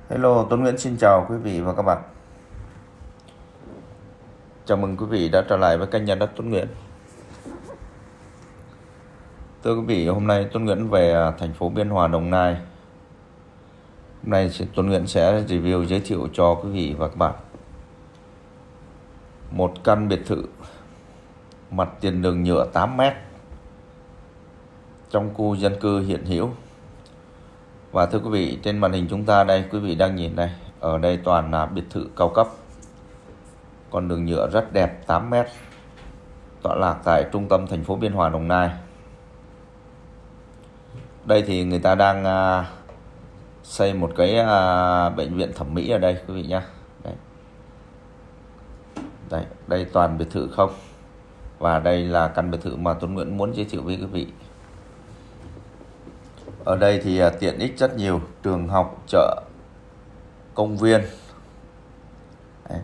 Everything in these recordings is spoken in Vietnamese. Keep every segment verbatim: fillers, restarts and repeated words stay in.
Hello, Tuấn Nguyễn xin chào quý vị và các bạn. Chào mừng quý vị đã trở lại với kênh Nhà đất Tuấn Nguyễn. Thưa quý vị, hôm nay Tuấn Nguyễn về thành phố Biên Hòa, Đồng Nai. Hôm nay Tuấn Nguyễn sẽ review giới thiệu cho quý vị và các bạn một căn biệt thự mặt tiền đường nhựa tám mét trong khu dân cư hiện hữu. Và thưa quý vị, trên màn hình chúng ta đây, quý vị đang nhìn đây, ở đây toàn là biệt thự cao cấp. Con đường nhựa rất đẹp, tám mét, tọa lạc tại trung tâm thành phố Biên Hòa, Đồng Nai. Đây thì người ta đang uh, xây một cái uh, bệnh viện thẩm mỹ ở đây quý vị nhé. Đây. Đây, đây toàn biệt thự không. Và đây là căn biệt thự mà Tuấn Nguyễn muốn giới thiệu với quý vị. Ở đây thì uh, tiện ích rất nhiều, trường học, chợ, công viên. Đấy.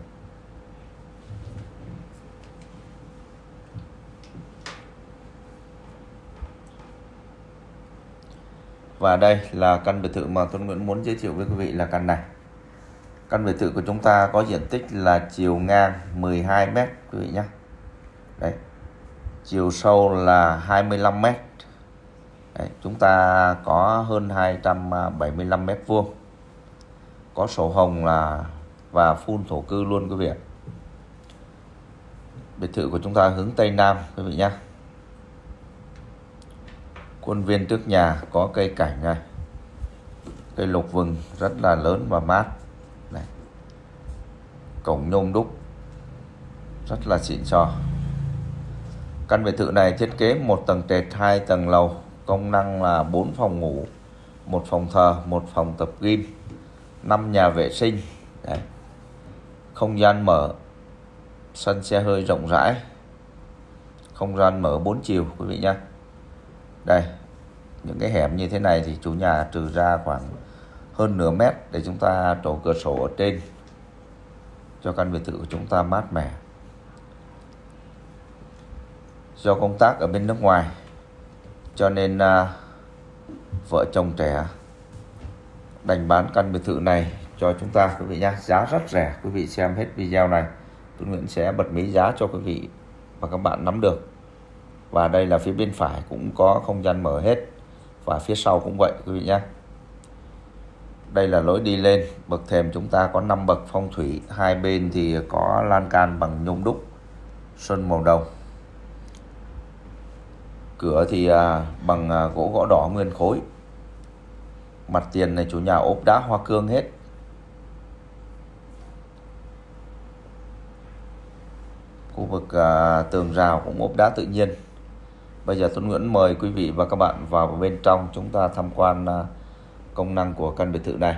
Và đây là căn biệt thự mà Tuấn Nguyễn muốn giới thiệu với quý vị là căn này. Căn biệt thự của chúng ta có diện tích là chiều ngang mười hai mét quý vị nhé. Đấy. Chiều sâu là hai mươi lăm mét. Đấy, chúng ta có hơn hai trăm bảy mươi lăm mét vuông. Có sổ hồng là và phun thổ cư luôn quý vị ạ. Biệt thự của chúng ta hướng Tây Nam quý vị nhé. Khuôn viên trước nhà có cây cảnh này, cây lục vừng rất là lớn và mát này. Cổng nhôm đúc rất là xịn sò. Căn biệt thự này thiết kế một tầng trệt, hai tầng lầu, công năng là bốn phòng ngủ, một phòng thờ, một phòng tập gym, năm nhà vệ sinh. Đấy. Không gian mở, sân xe hơi rộng rãi, không gian mở bốn chiều quý vị nhé. Đây, những cái hẻm như thế này thì chủ nhà trừ ra khoảng hơn nửa mét để chúng ta trổ cửa sổ ở trên cho căn biệt thự của chúng ta mát mẻ. Do công tác ở bên nước ngoài cho nên uh, vợ chồng trẻ đành bán căn biệt thự này cho chúng ta quý vị nhé, giá rất rẻ. Quý vị xem hết video này, Tuấn Nguyễn sẽ bật mí giá cho quý vị và các bạn nắm được. Và đây là phía bên phải cũng có không gian mở hết, và phía sau cũng vậy quý vị nhé. Đây là lối đi lên, bậc thềm chúng ta có năm bậc phong thủy, hai bên thì có lan can bằng nhôm đúc sơn màu đồng. Cửa thì à, bằng à, gỗ gõ đỏ nguyên khối. Mặt tiền này chủ nhà ốp đá hoa cương hết. Khu vực à, tường rào cũng ốp đá tự nhiên. Bây giờ Tuấn Nguyễn mời quý vị và các bạn vào bên trong chúng ta tham quan uh, công năng của căn biệt thự này.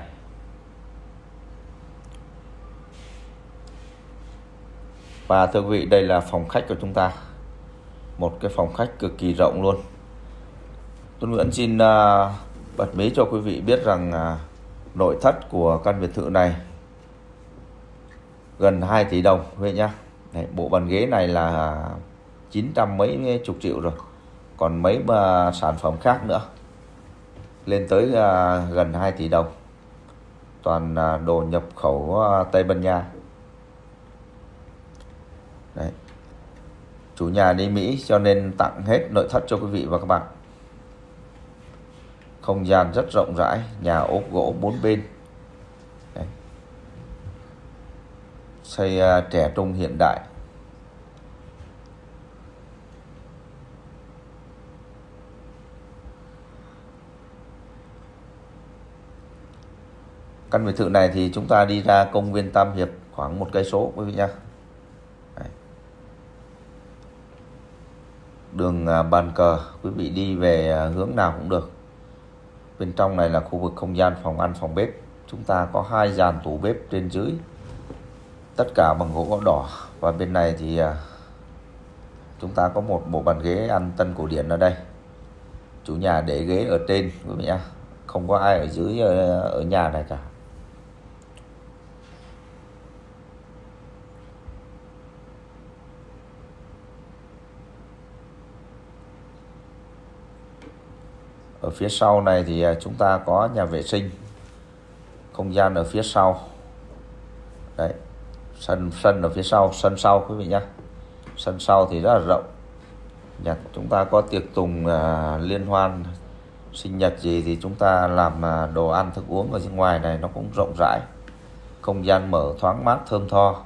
Và thưa quý vị, đây là phòng khách của chúng ta. Một cái phòng khách cực kỳ rộng luôn. Tuấn Nguyễn xin uh, bật mí cho quý vị biết rằng uh, nội thất của căn biệt thự này gần hai tỷ đồng quý vị nhá. Đấy, bộ bàn ghế này là chín trăm mấy chục triệu rồi. Còn mấy mà sản phẩm khác nữa lên tới uh, gần hai tỷ đồng. Toàn uh, đồ nhập khẩu uh, Tây Ban Nha. Đấy. Chủ nhà đi Mỹ cho nên tặng hết nội thất cho quý vị và các bạn. Không gian rất rộng rãi, nhà ốp gỗ bốn bên. Đấy. Xây uh, trẻ trung hiện đại. Căn biệt thự này thì chúng ta đi ra công viên Tam Hiệp khoảng một cây số quý vị nhé. Đường bàn cờ, quý vị đi về hướng nào cũng được. Bên trong này là khu vực không gian phòng ăn, phòng bếp. Chúng ta có hai dàn tủ bếp trên dưới, tất cả bằng gỗ gõ đỏ. Và bên này thì chúng ta có một bộ bàn ghế ăn tân cổ điển ở đây. Chủ nhà để ghế ở trên quý vị nhé, không có ai ở dưới ở nhà này cả. Ở phía sau này thì chúng ta có nhà vệ sinh, Không gian ở phía sau. Đấy, sân sân ở phía sau, sân sau quý vị nhá. Sân sau thì rất là rộng. Nhà chúng ta có tiệc tùng à, liên hoan sinh nhật gì thì chúng ta làm à, đồ ăn thức uống ở bên ngoài này nó cũng rộng rãi. Không gian mở, thoáng mát, thơm tho.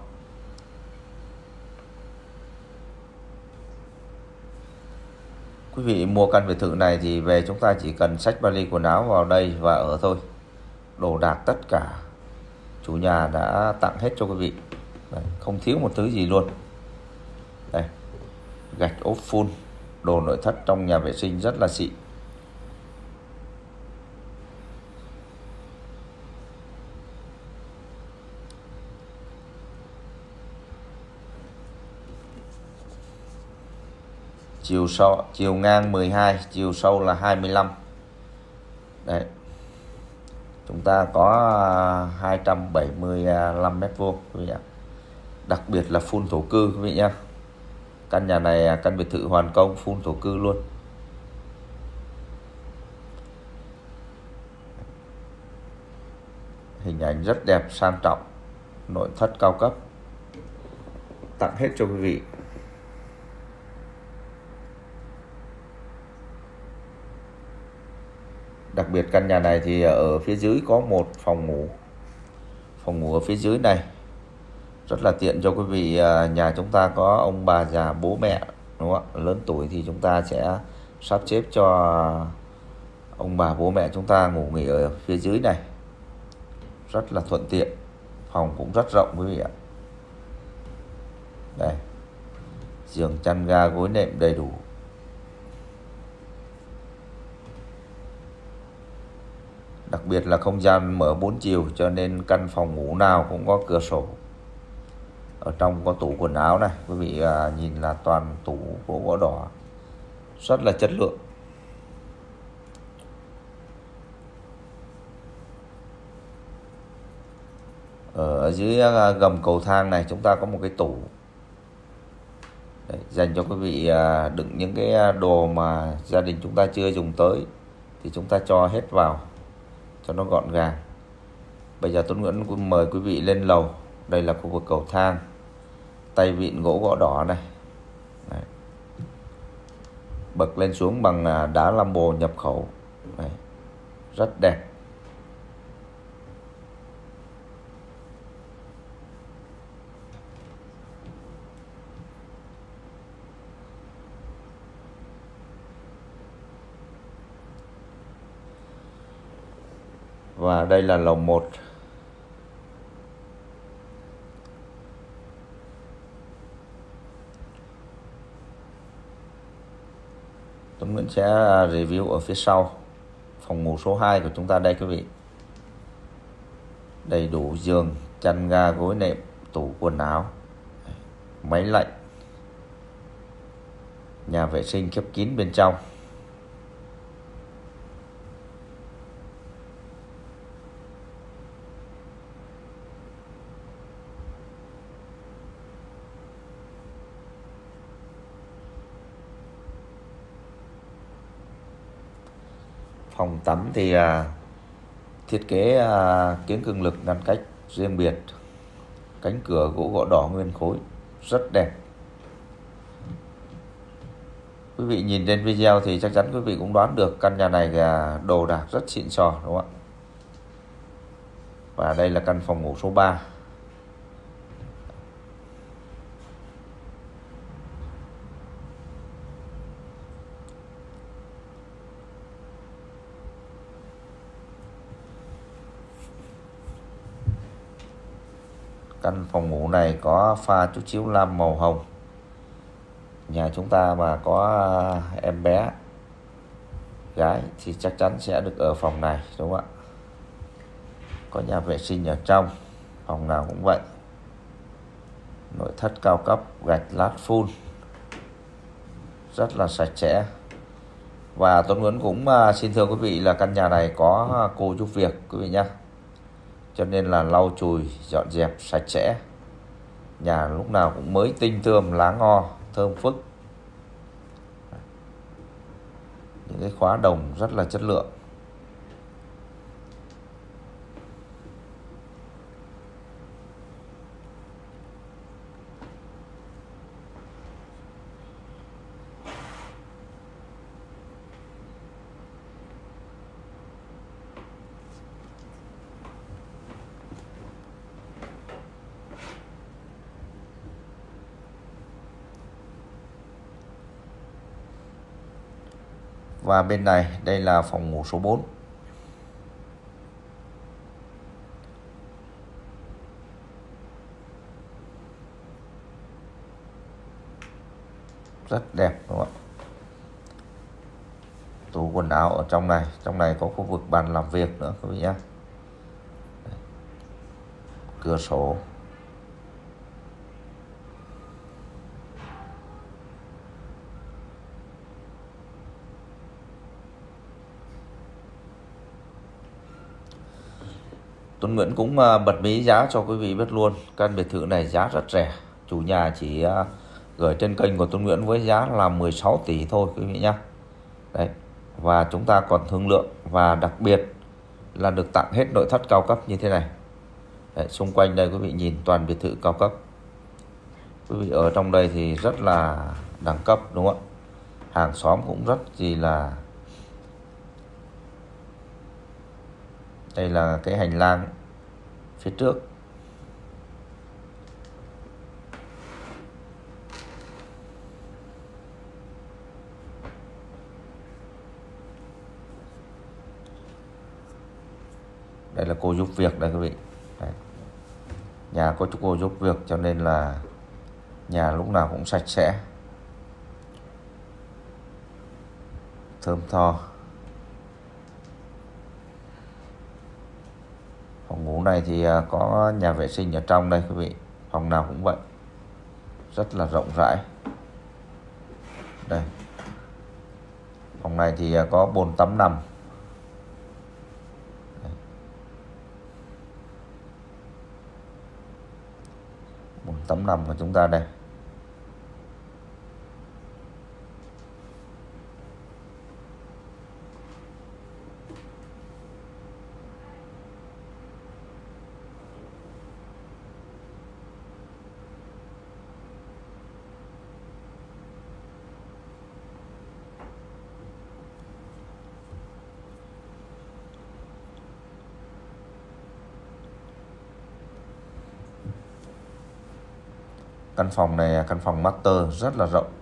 Quý vị mua căn biệt thự này thì về chúng ta chỉ cần xách vali quần áo vào đây và ở thôi. Đồ đạc tất cả chủ nhà đã tặng hết cho quý vị. Đấy, không thiếu một thứ gì luôn. Đây, gạch ốp full, đồ nội thất trong nhà vệ sinh rất là xịn. Chiều sâu, chiều ngang mười hai, chiều sâu là hai mươi lăm. Đấy. Chúng ta có hai trăm bảy mươi lăm mét vuông quý vị ạ. Đặc biệt là full thổ cư quý vị nhá. Căn nhà này căn biệt thự hoàn công full thổ cư luôn. Hình ảnh rất đẹp, sang trọng, nội thất cao cấp. Tặng hết cho quý vị. Đặc biệt căn nhà này thì ở phía dưới có một phòng ngủ. Phòng ngủ ở phía dưới này rất là tiện cho quý vị. Nhà chúng ta có ông bà già, bố mẹ đúng không ạ? Lớn tuổi thì chúng ta sẽ sắp xếp cho ông bà bố mẹ chúng ta ngủ nghỉ ở phía dưới này. Rất là thuận tiện. Phòng cũng rất rộng quý vị ạ. Đây, giường chăn ga gối nệm đầy đủ. Đặc biệt là không gian mở bốn chiều cho nên căn phòng ngủ nào cũng có cửa sổ. Ở trong có tủ quần áo này, quý vị à, nhìn là toàn tủ gỗ gỗ đỏ. Rất là chất lượng. Ở dưới gầm cầu thang này chúng ta có một cái tủ. Đấy, dành cho quý vị à, đựng những cái đồ mà gia đình chúng ta chưa dùng tới thì chúng ta cho hết vào cho nó gọn gàng. Bây giờ Tuấn Nguyễn cũng mời quý vị lên lầu. Đây là khu vực cầu thang, tay vịn gỗ gõ đỏ này. Đấy. Bậc lên xuống bằng đá Lambo nhập khẩu. Đấy. Rất đẹp. Và đây là lầu một. Tuấn Nguyễn sẽ review ở phía sau. Phòng ngủ số hai của chúng ta đây quý vị. Đầy đủ giường, chăn ga gối nệm, tủ quần áo, máy lạnh. Nhà vệ sinh khép kín bên trong. Phòng tắm thì à, thiết kế à, kiếng cường lực ngăn cách riêng biệt. Cánh cửa gỗ gõ đỏ nguyên khối. Rất đẹp. Quý vị nhìn trên video thì chắc chắn quý vị cũng đoán được căn nhà này à, đồ đạc rất xịn sò đúng không ạ? Và đây là căn phòng ngủ số ba. Căn phòng ngủ này có pha chút chiếu lam màu hồng. Nhà chúng ta mà có em bé gái thì chắc chắn sẽ được ở phòng này đúng không ạ? Có nhà vệ sinh ở trong, phòng nào cũng vậy. Nội thất cao cấp, gạch lát full, rất là sạch sẽ. Và Tuấn Nguyễn cũng xin thưa quý vị là căn nhà này có cô giúp việc quý vị nhé. Cho nên là lau chùi, dọn dẹp sạch sẽ. Nhà lúc nào cũng mới tinh tươm, lá ngo, thơm phức. Những cái khóa đồng rất là chất lượng. Và bên này đây là phòng ngủ số bốn. Rất đẹp đúng không ạ? Tủ quần áo ở trong này, trong này có khu vực bàn làm việc nữa quý vị nhé. Cửa sổ. Tuấn Nguyễn cũng bật mí giá cho quý vị biết luôn. Căn biệt thự này giá rất rẻ. Chủ nhà chỉ gửi trên kênh của Tuấn Nguyễn với giá là mười sáu tỷ thôi quý vị nhé. Đấy. Và chúng ta còn thương lượng và đặc biệt là được tặng hết nội thất cao cấp như thế này. Đấy, xung quanh đây quý vị nhìn toàn biệt thự cao cấp. Quý vị ở trong đây thì rất là đẳng cấp đúng không ạ? Hàng xóm cũng rất gì là. Đây là cái hành lang phía trước. Đây là cô giúp việc đây quý vị. Đấy. Nhà có cô giúp việc cho nên là nhà lúc nào cũng sạch sẽ, thơm tho. Phòng ngủ này thì có nhà vệ sinh ở trong đây quý vị. Phòng nào cũng vậy. Rất là rộng rãi. Đây. Phòng này thì có bồn tắm nằm. Đây. Bồn tắm nằm của chúng ta đây. Căn phòng này, căn phòng master rất là rộng.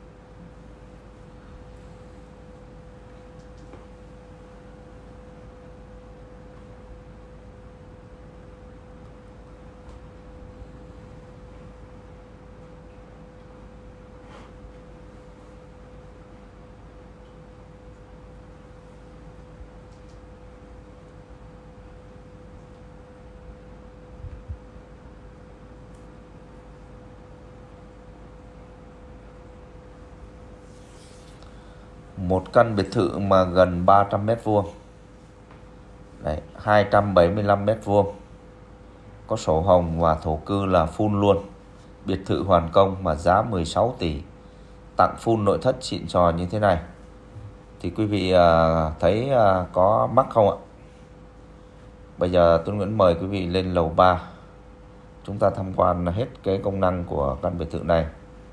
Một căn biệt thự mà gần ba trăm mét vuông. Đấy, hai trăm bảy mươi lăm mét vuông. Có sổ hồng và thổ cư là full luôn. Biệt thự hoàn công mà giá mười sáu tỷ. Tặng full nội thất xịn sò như thế này. Thì quý vị uh, thấy uh, có mắc không ạ? Bây giờ Tuấn Nguyễn mời quý vị lên lầu ba. Chúng ta tham quan hết cái công năng của căn biệt thự này.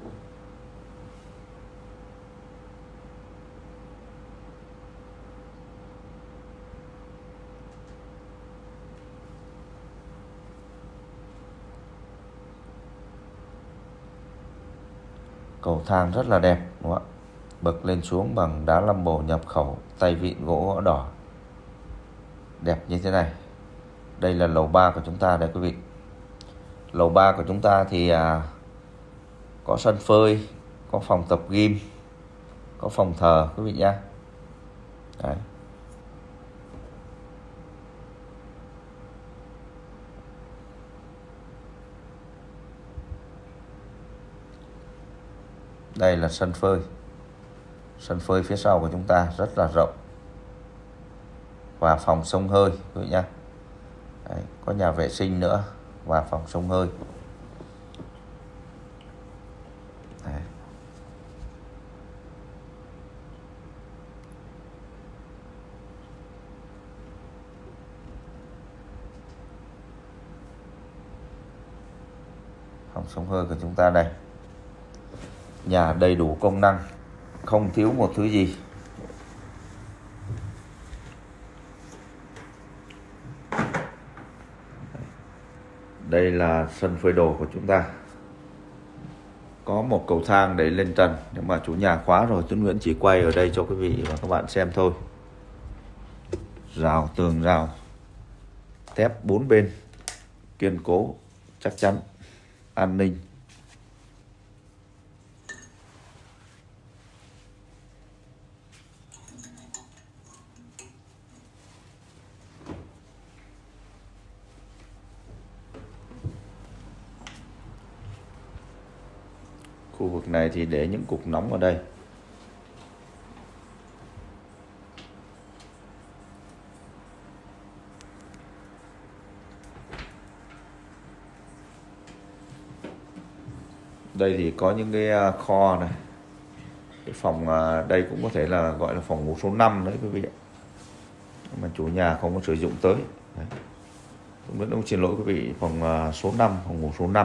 Cầu thang rất là đẹp đúng không ạ? Bậc lên xuống bằng đá lăm bồ nhập khẩu, tay vịn gỗ gõ đỏ. Đẹp như thế này. Đây là lầu ba của chúng ta đây quý vị. Lầu ba của chúng ta thì à, có sân phơi, có phòng tập gym, có phòng thờ quý vị nhé. Đấy. Đây là sân phơi. Sân phơi phía sau của chúng ta rất là rộng. Và phòng xông hơi quý vị nhé. Đấy, có nhà vệ sinh nữa và phòng xông hơi. Đấy. Phòng xông hơi của chúng ta đây. Nhà đầy đủ công năng, không thiếu một thứ gì. Đây là sân phơi đồ của chúng ta. Có có một cầu thang để lên trần, nhưng mà chủ nhà khóa rồi. Tuấn Nguyễn chỉ quay ở đây cho quý vị và các bạn xem thôi. Rào tường rào thép bốn bên kiên cố chắc chắn, an ninh. Khu vực này thì để những cục nóng ở đây. Đây thì có những cái kho này. Cái phòng đây cũng có thể là gọi là phòng ngủ số năm đấy quý vị ạ. Mà chủ nhà không có sử dụng tới. Đấy. Cũng rất đông xin lỗi quý vị, phòng số năm, phòng ngủ số năm.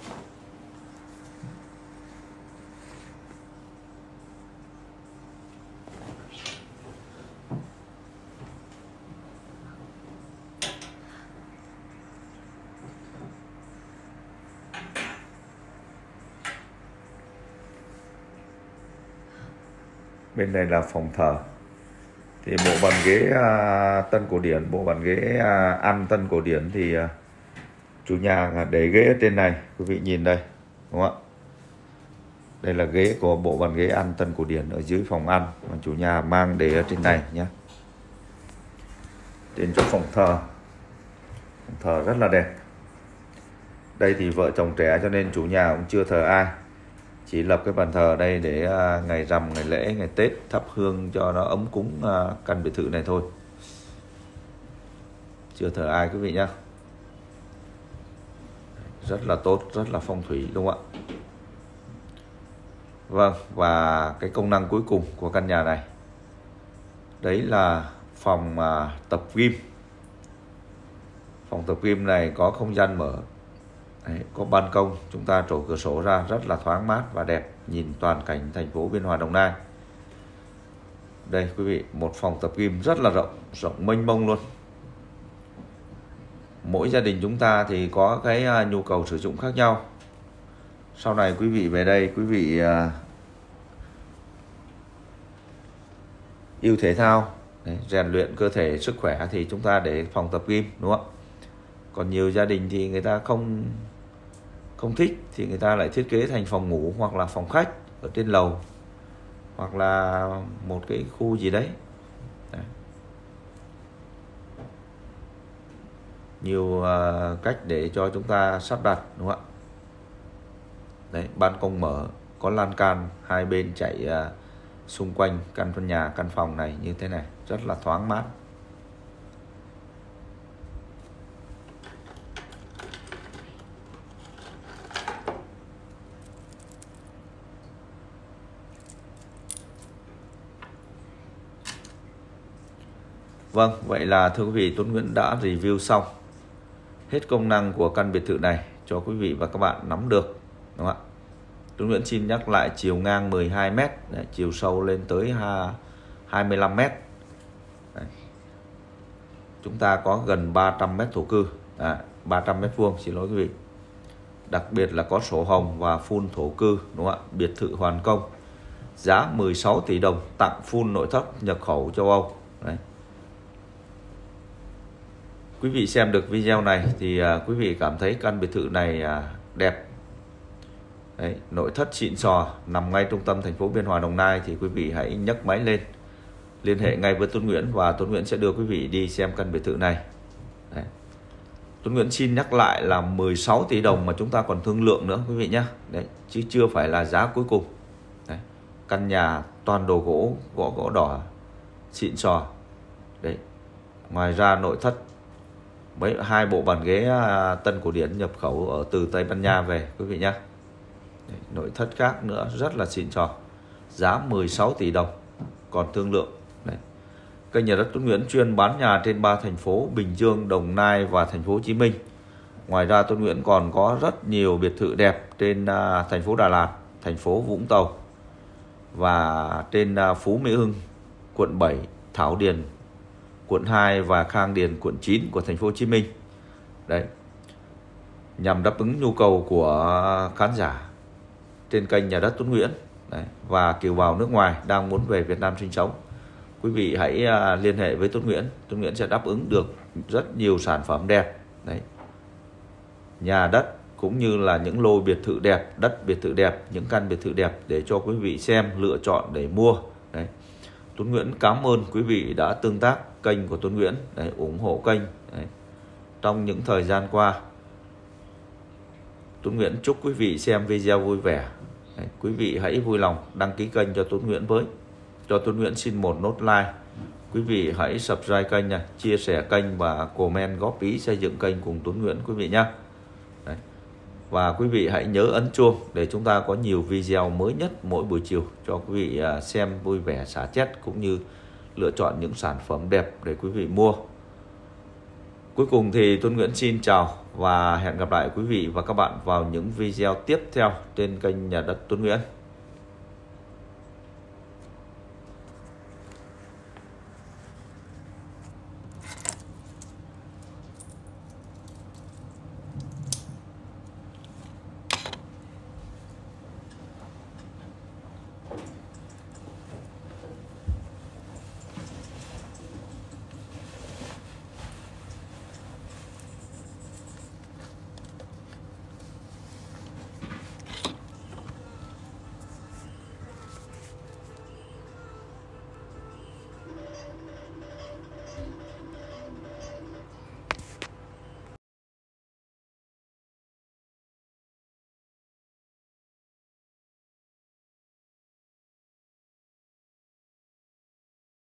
Bên này là phòng thờ. Thì bộ bàn ghế à, tân cổ điển, bộ bàn ghế à, ăn tân cổ điển thì à, chủ nhà để ghế ở trên này, quý vị nhìn đây, đúng không ạ? Đây là ghế của bộ bàn ghế ăn tân cổ điển ở dưới phòng ăn, mà chủ nhà mang để ở trên này nhé. Trên chỗ phòng thờ, phòng thờ rất là đẹp. Đây thì vợ chồng trẻ cho nên chủ nhà cũng chưa thờ ai, chỉ lập cái bàn thờ ở đây để uh, ngày rằm, ngày lễ, ngày Tết thắp hương cho nó ấm cúng uh, căn biệt thự này thôi. Chưa thờ ai quý vị nhá. Rất là tốt, rất là phong thủy đúng không ạ? Vâng, và cái công năng cuối cùng của căn nhà này, đấy là phòng uh, tập gym. Phòng tập gym này có không gian mở. Đấy, có ban công, chúng ta trổ cửa sổ ra rất là thoáng mát và đẹp, nhìn toàn cảnh thành phố Biên Hòa, Đồng Nai. Đây quý vị, một phòng tập gym rất là rộng, rộng mênh mông luôn. Mỗi gia đình chúng ta thì có cái uh, nhu cầu sử dụng khác nhau. Sau này quý vị về đây, quý vị uh, yêu thể thao, đấy, rèn luyện cơ thể, sức khỏe thì chúng ta để phòng tập gym, đúng không ạ? Còn nhiều gia đình thì người ta không không thích thì người ta lại thiết kế thành phòng ngủ hoặc là phòng khách ở trên lầu, hoặc là một cái khu gì đấy. Đấy. Nhiều uh, cách để cho chúng ta sắp đặt, đúng không ạ? Đấy, ban công mở, có lan can hai bên chạy uh, xung quanh căn căn nhà, căn phòng này như thế này, rất là thoáng mát. Vâng, vậy là thưa quý vị, Tuấn Nguyễn đã review xong hết công năng của căn biệt thự này cho quý vị và các bạn nắm được, đúng không ạ? Tuấn Nguyễn xin nhắc lại chiều ngang mười hai mét, đấy, chiều sâu lên tới hai mươi lăm mét. Đấy. Chúng ta có gần ba trăm mét thổ cư, à, ba trăm mét vuông, xin lỗi quý vị. Đặc biệt là có sổ hồng và full thổ cư, đúng không ạ? Biệt thự hoàn công, giá mười sáu tỷ đồng, tặng full nội thất nhập khẩu châu Âu. Đấy. Quý vị xem được video này thì uh, quý vị cảm thấy căn biệt thự này uh, đẹp. Đấy, nội thất xịn sò, nằm ngay trung tâm thành phố Biên Hòa, Đồng Nai thì quý vị hãy nhấc máy lên, liên hệ ngay với Tuấn Nguyễn và Tuấn Nguyễn sẽ đưa quý vị đi xem căn biệt thự này. Đấy. Tuấn Nguyễn xin nhắc lại là mười sáu tỷ đồng mà chúng ta còn thương lượng nữa quý vị nhé. Đấy, chứ chưa phải là giá cuối cùng. Đấy. Căn nhà toàn đồ gỗ, gỗ gỗ đỏ xịn sò. Đấy. Ngoài ra nội thất mấy hai bộ bàn ghế tân cổ điển nhập khẩu ở từ Tây Ban Nha về quý vị nhé. Đấy, nội thất khác nữa rất là xịn sò, giá mười sáu tỷ đồng còn thương lượng. Đấy. Kênh Nhà đất Tuấn Nguyễn chuyên bán nhà trên ba thành phố Bình Dương, Đồng Nai và thành phố Hồ Chí Minh. Ngoài ra Tuấn Nguyễn còn có rất nhiều biệt thự đẹp trên uh, thành phố Đà Lạt, thành phố Vũng Tàu và trên uh, Phú Mỹ Hưng, quận bảy, Thảo Điền, quận hai và Khang Điền, quận chín của thành phố Hồ Chí Minh. Đấy. Nhằm đáp ứng nhu cầu của khán giả trên kênh Nhà đất Tuấn Nguyễn. Đấy, và kiều bào nước ngoài đang muốn về Việt Nam sinh sống, quý vị hãy uh, liên hệ với Tuấn Nguyễn. Tuấn Nguyễn sẽ đáp ứng được rất nhiều sản phẩm đẹp. Đấy, nhà đất cũng như là những lô biệt thự đẹp, đất biệt thự đẹp, những căn biệt thự đẹp để cho quý vị xem, lựa chọn để mua. Đấy, Tuấn Nguyễn cảm ơn quý vị đã tương tác kênh của Tuấn Nguyễn, đấy, ủng hộ kênh. Đấy, trong những thời gian qua, Tuấn Nguyễn chúc quý vị xem video vui vẻ. Đấy, quý vị hãy vui lòng đăng ký kênh cho Tuấn Nguyễn với. Cho Tuấn Nguyễn xin một nốt like. Quý vị hãy subscribe kênh nha, chia sẻ kênh và comment góp ý xây dựng kênh cùng Tuấn Nguyễn quý vị nhé. Đấy. Và quý vị hãy nhớ ấn chuông để chúng ta có nhiều video mới nhất mỗi buổi chiều cho quý vị xem vui vẻ xả chết cũng như lựa chọn những sản phẩm đẹp để quý vị mua. Cuối cùng thì Tuấn Nguyễn xin chào và hẹn gặp lại quý vị và các bạn vào những video tiếp theo trên kênh Nhà đất Tuấn Nguyễn.